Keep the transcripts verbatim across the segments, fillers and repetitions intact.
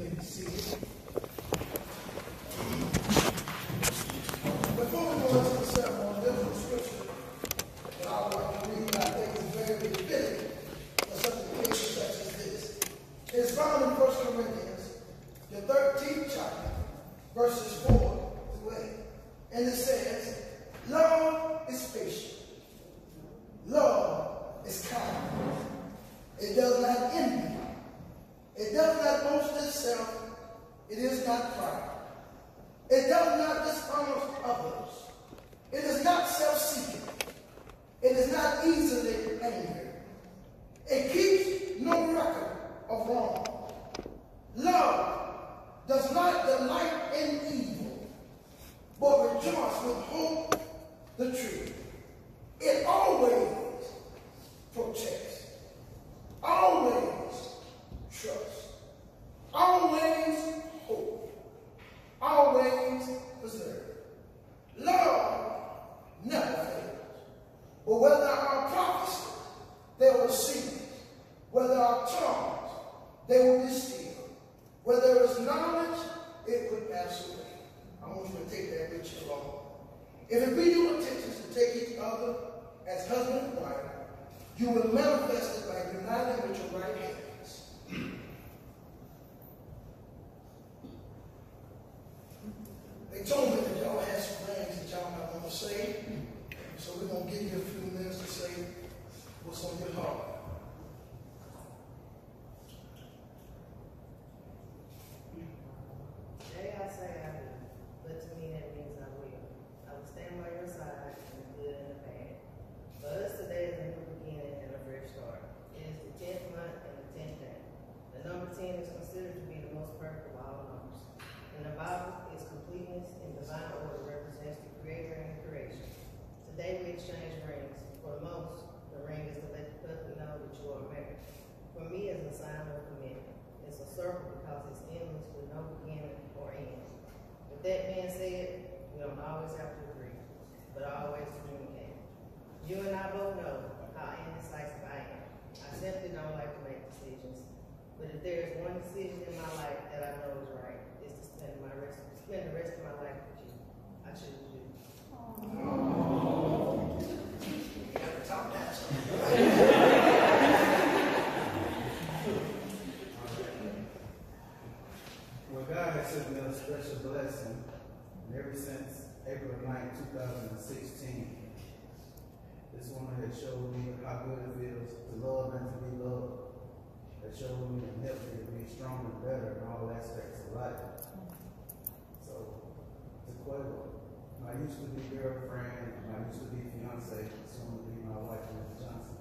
My used to be girlfriend, my used to be fiance, soon to be my wife, Miss Johnson.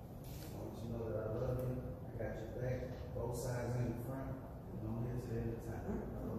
I want you to know that I love you. I got your back, both sides in the front, and I'm here till the end of time.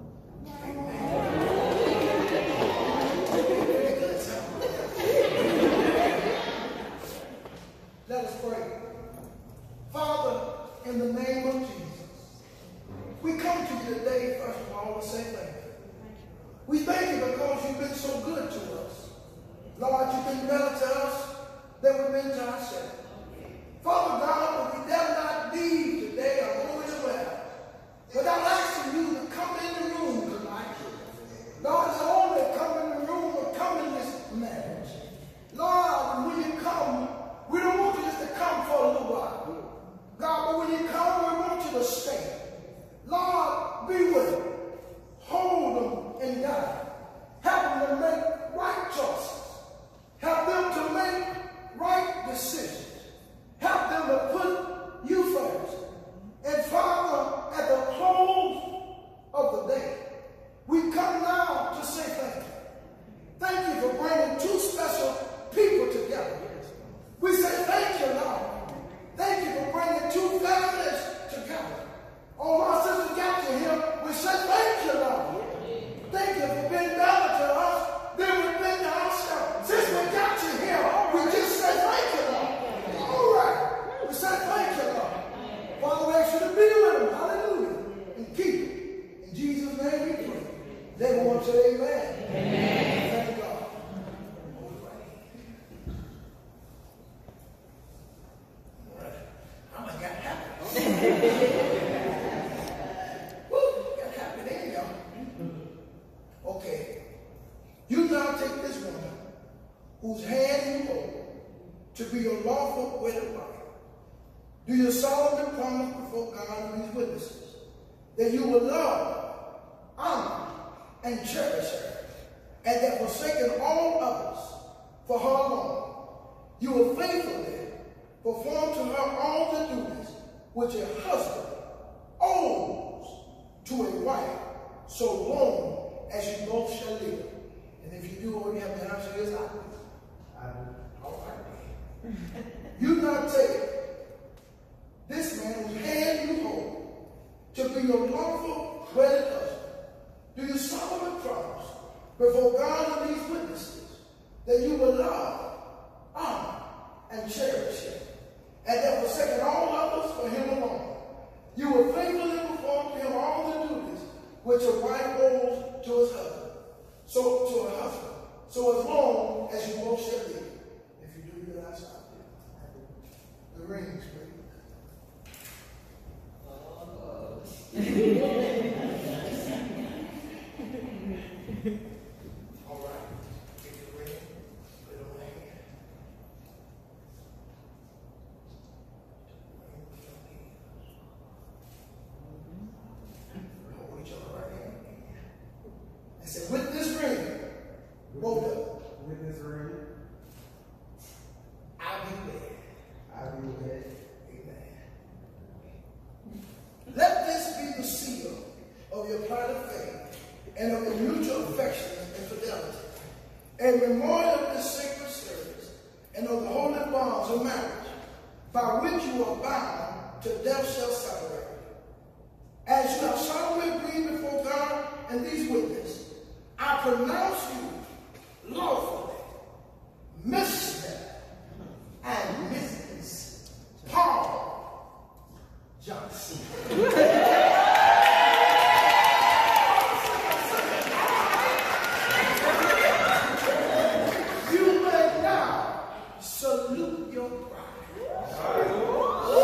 Let us pray. Father, in the name of Jesus, we come to you today, first of all, to say thank you. We thank you because you've been so good to us. Lord, you've been better to us than we've been to ourselves. Father God, we dare not leave today or go anywhere without asking you to come in the room tonight. Lord, it's only come in the room or come in this marriage. Lord, when you come, we don't want you just to come for a little while. God, but when you come, we want you to stay. Lord, be with them. Hold them and guide. Help them to make right choices. Help them to make right decisions. Help them to put you first. And Father, at the close of the day, we come now to say thank you. Thank you for bringing two special people together. We say thank you, Lord. Thank you for bringing two families together. Oh, my sister got you here. We say thank you, Lord. Thank you for being better to us than we've been to ourselves. Since we got you here, we just say thank you, Lord. All right. We say thank you, Lord. Father, we ask you to be with them. Hallelujah. And keep it. In Jesus' name we pray. They want to say amen. Amen. Thank God. All right. I'm going to get happy. whose hand you hold, to be your lawful wedded wife? Do you solemnly promise before God and these witnesses that you will love, honor, and cherish her, and that forsaking all others for her alone, you will faithfully perform to her all the duties which a husband owes to a wife, so long as you both shall live? And if you do, all you have to answer is, I do. I do. All right. You not take this man whose hand you hold to be your lawful wedded husband. Do you solemnly promise before God and these witnesses that you will love, honor, and cherish him, and that forsaking all others for him alone, you will faithfully perform to him all the duties which a wife owes to his husband, so to her husband, so as long as you both shall live? If you do, you answer. The rings, please. All right. Get your ring. Put it on the hand. Hold each other right hand. I said, with this ring, both of them. With this ring, I be wed. I be wed. Amen. Let this be the seal of your plighted faith and of your mutual affection and fidelity, a memorial of this sacred service and of the holy bonds of marriage, by which you are bound till death shall separate you. As you have solemnly agreed before God and these witnesses, I pronounce you lawfully Mister and Missus Paul Johnson. You may now salute your bride. All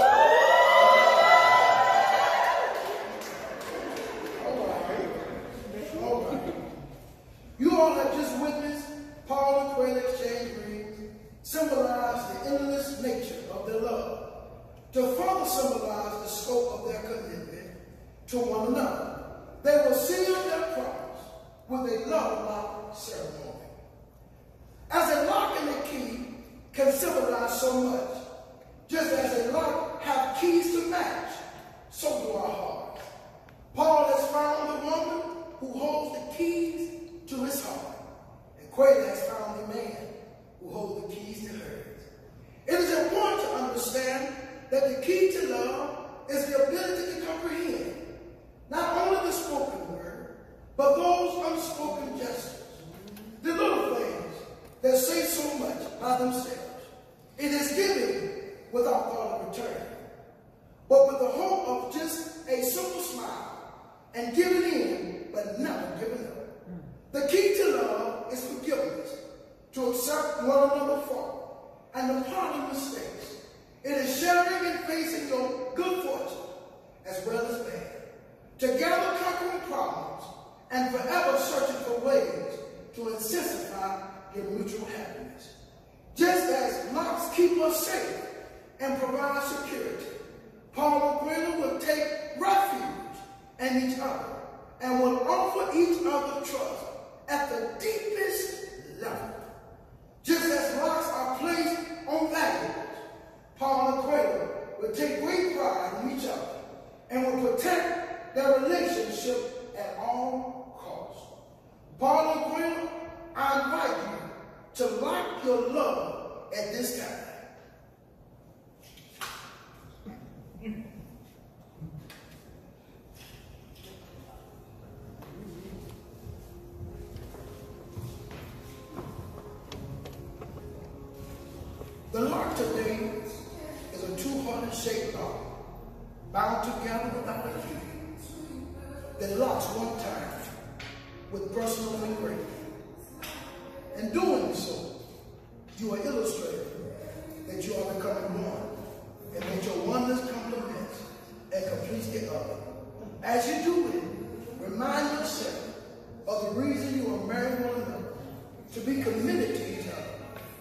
right. All right. You all have just witnessed Paul and Quayla exchange rings, symbolize the endless nature of their love, to further symbolize the scope of their commitment to one another. They will seal their promise with a love lock ceremony. As a lock and a key can symbolize so much, just as a lock have keys to match, so do our hearts. Paul has found the woman who holds the keys to his heart, and Quayla has found the man who holds the keys to hers. It is important to understand that the key to love is the ability to comprehend not only the spoken word, but those unspoken gestures, the little things that say so much by themselves. It is given without thought of return, but with the hope of just a simple smile and giving in, but never giving up. The key to love is forgiveness, to accept one another's fault and to pardon mistakes. It is sharing and facing your good fortune as well as bad, together conquering problems and forever searching for ways to intensify your mutual happiness. Just as locks keep us safe and provide security, Paul and Quayla will take refuge in each other and will offer each other trust at the deepest level. Just as locks are placed on valuables, Paul and Quayla will take great pride in each other and will protect their relationship at all costs. Paul and Quayla, I invite you to lock your love at this time. The lock today is a two-hearted shaped lock, bound together without a key, that locks one time with personal engraving. In doing so, you are illustrating that you are becoming one, and that your oneness complements and completes the other. As you do it, remind yourself of the reason you are married one another, to be committed to each other,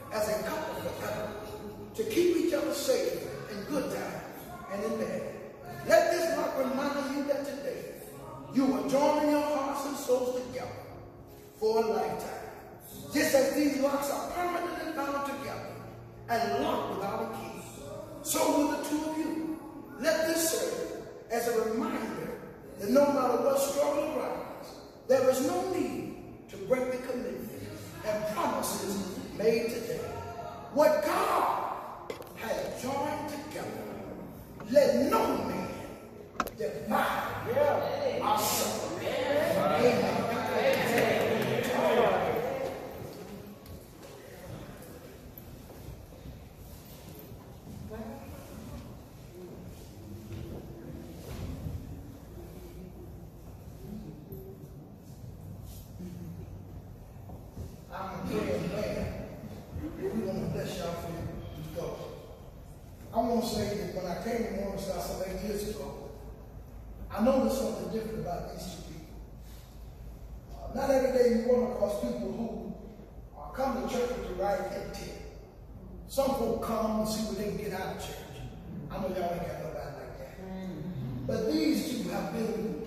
souls together for a lifetime. Just as these locks are permanently bound together and locked without a key, so will the two of you. Let this serve as a reminder that no matter what struggle arises, there is no need to break the commitment and promises made today. What God has joined together, let no man divide yeah. our soul. Amen. I'm a praying man. We want to bless y'all for you go. I want to say that when I came to Morningside some eight years ago, I noticed something different about these two people. Uh, not every day you run across people who uh, come to church with the right intent. Some folk come and see what they can get out of church. I know y'all ain't got nobody like that. Mm-hmm. But these two have been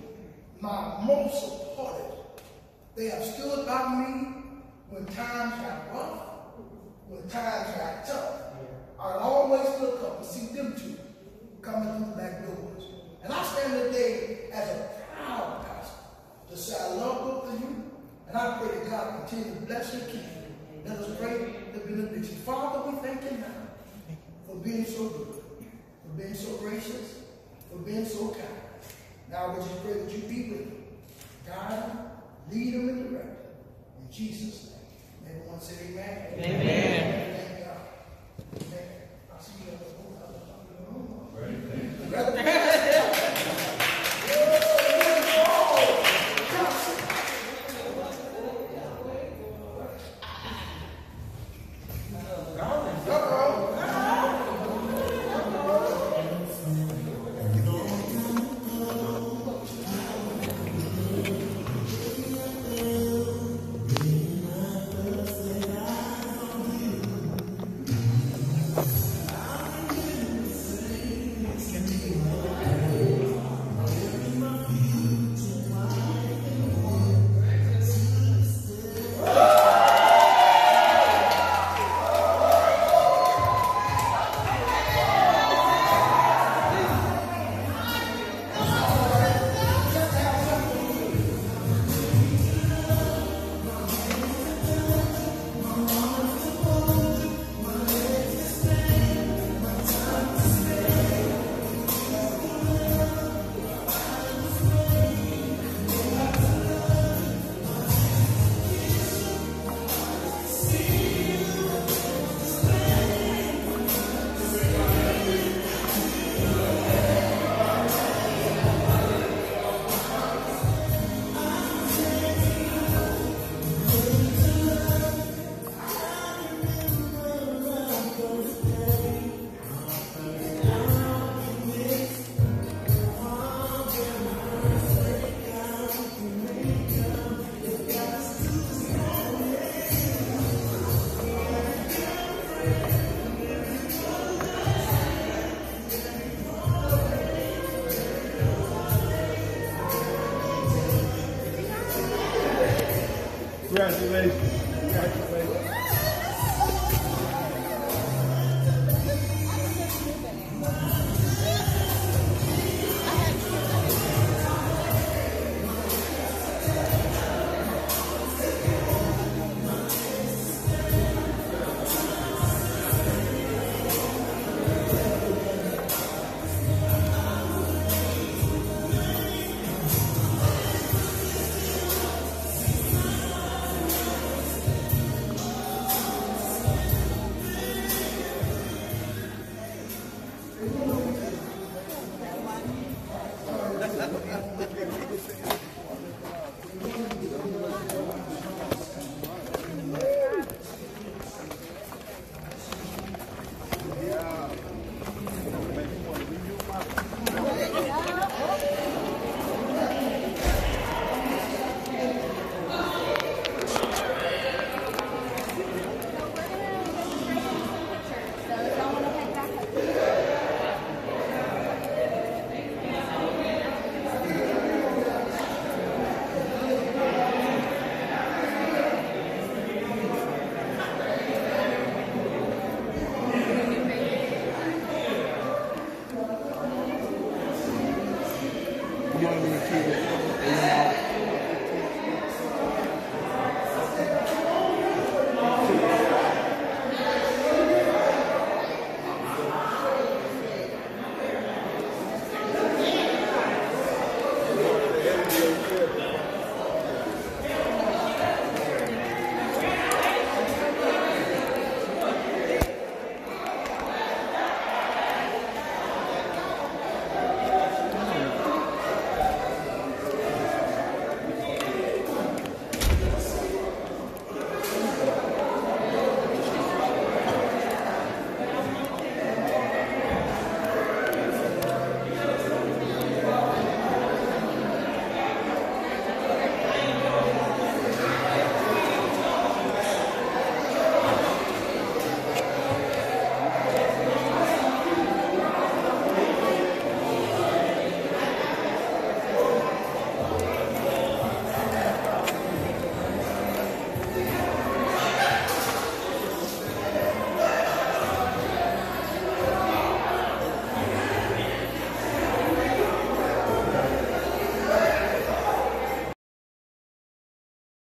my most supportive. They have stood by me when times got rough, when times got tough. I always look up and see them two coming through the back doors. And I stand today as a proud pastor to say I love both of you, and I pray that God continue to bless and keep you. Let us pray the benediction. Father, we thank you now for being so good, for being so gracious, for being so kind. Now we just pray that you be with them, guide them, lead them, and direct them. In Jesus' name. Everyone say amen. Amen. Amen. Thank God. Amen. I'll see you at the room. Congratulations.